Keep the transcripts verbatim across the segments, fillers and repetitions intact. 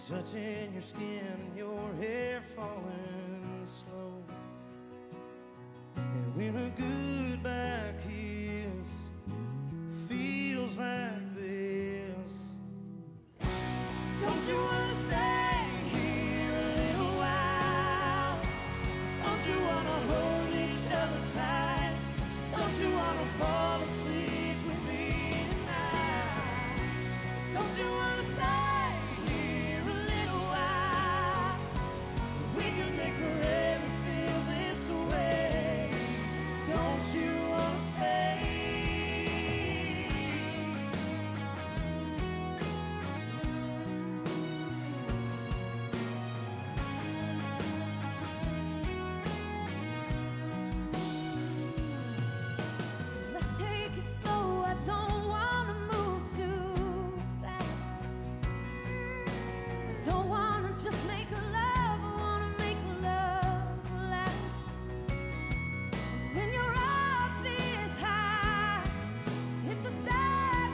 touching your skin and your hair falling slow. And when a goodbye kiss feels like this, don't you wanna stay here a little while? Don't you wanna hold each other tight? Don't you wanna fall asleep with me tonight? Don't you wanna stay here a little while? We can make forever feel this way. Don't you wanna stay? Let's take it slow. I don't wanna move too fast. I don't wanna just make love. I wanna make love last. When you're up this high, it's a sad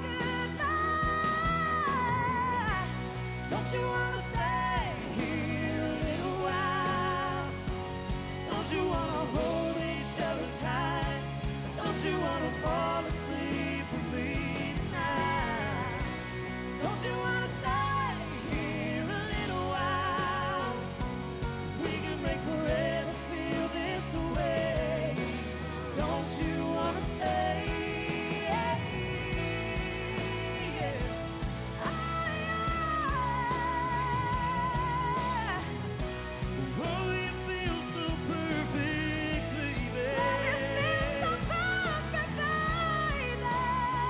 goodbye. Don't you wanna stay here a little while? Don't you wanna hold each other tight? Don't you wanna fall asleep with me tonight? Don't you wanna stay here a little while? We can make forever feel this way. Don't you wanna stay? Yeah. Oh, yeah. Oh, you feel so perfect, baby. You feel so perfect, baby.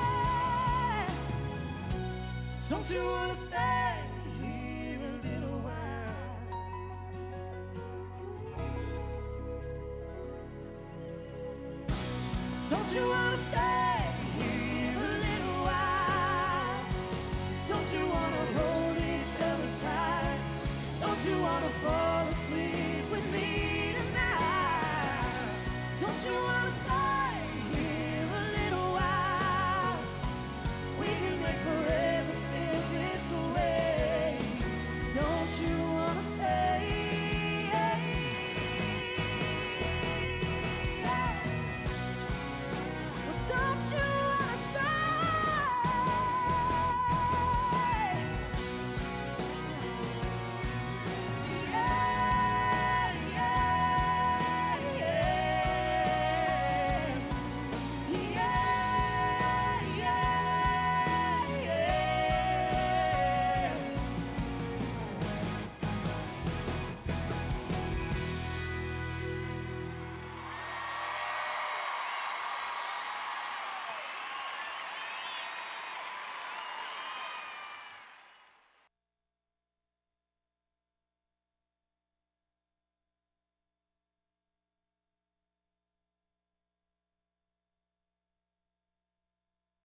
Don't you wanna stay here a little while? Don't you wanna stay here a little while? Don't you wanna hold each other tight? Don't you wanna fall asleep with me tonight? Don't you wanna stay?